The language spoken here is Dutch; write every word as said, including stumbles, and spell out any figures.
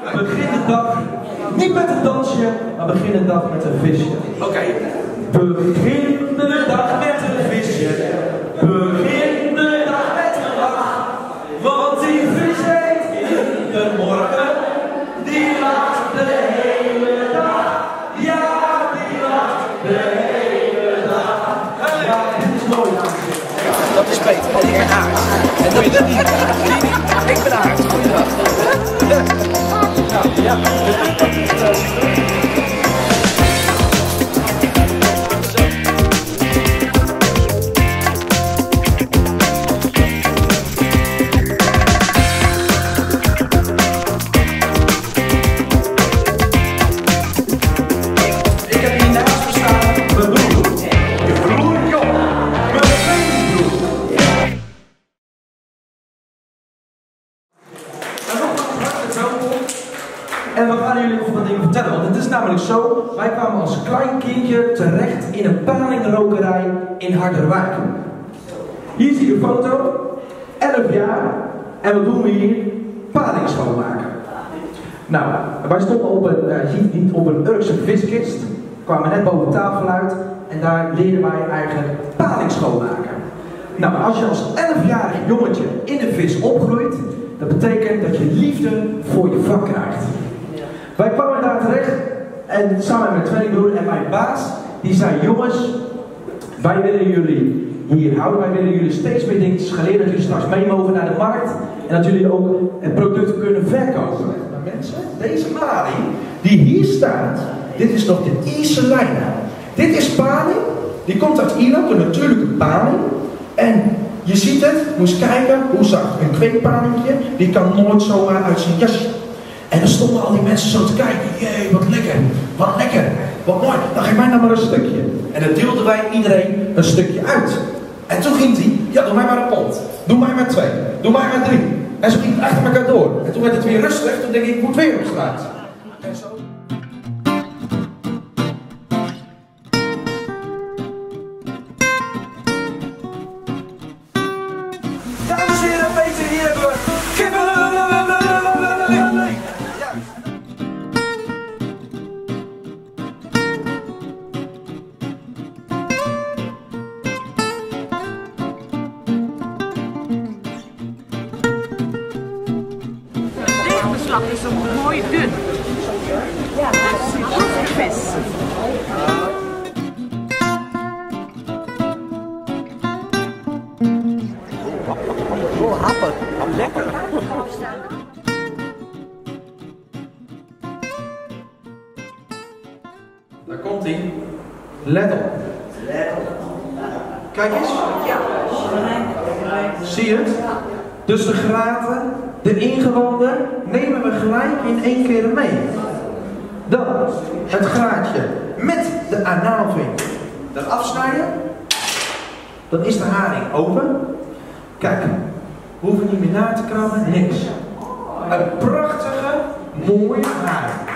Begin de dag niet met een dansje, maar begin de dag met een visje. Oké. Okay. Begin de dag met een visje. Begin de dag met een lach. Want die vis heet in de morgen. Die lacht de hele dag. Ja, die lacht de hele dag. Ja, dit is mooi, dames en heren. Dat is Peter en ik ben Aard. En dat is niet. Ik ben Aard. Goeiedag. Nou, ja. En we gaan jullie nog wat dingen vertellen, want het is namelijk zo, wij kwamen als klein kindje terecht in een palingrokerij in Harderwijk. Hier zie je een foto, elf jaar, en wat doen we hier? Paling schoonmaken. Nou, wij stonden op een, uh, je ziet niet, op een Urkse viskist, kwamen net boven tafel uit, en daar leerden wij eigenlijk paling schoonmaken. Nou, als je als elfjarig jongetje in de vis opgroeit, dat betekent dat je liefde voor je vak krijgt. Wij kwamen daar terecht en samen met mijn tweelingbroer en mijn baas, die zei: jongens, wij willen jullie hier houden, wij willen jullie steeds meer dingetjes gaan leren, dat jullie straks mee mogen naar de markt en dat jullie ook het product kunnen verkopen. Maar mensen, deze paling die hier staat, dit is nog de Ierse lijn. Dit is paling, die komt uit Ierland, een natuurlijke paling. En je ziet het, moest kijken, hoe zag een kweekpalingje, die kan nooit zomaar uit zijn jasje. En dan stonden al die mensen zo te kijken, jee, wat lekker, wat lekker, wat mooi, dan geef mij nou maar een stukje. En dan deelden wij iedereen een stukje uit. En toen ging hij, ja, doe mij maar een pond, doe mij maar twee, doe mij maar drie. En zo ging het achter elkaar door. En toen werd het weer rustig, toen denk ik, ik moet weer op straat. En zo... Dames en heren, Peter, hier hebben we kippen. Deegbeslag is ook mooi dun. Ja, dat is een goede vis. Oh, happen. Lekker. Daar komt hij. Let op. Kijk eens. Zie je het? Dus de graten, de ingewanden, nemen we gelijk in één keer mee. Dan het graatje met de anaalvink eraf snijden. Dan is de haring open. Kijk, we hoeven niet meer na te krabben, niks. Een prachtige, mooie haring.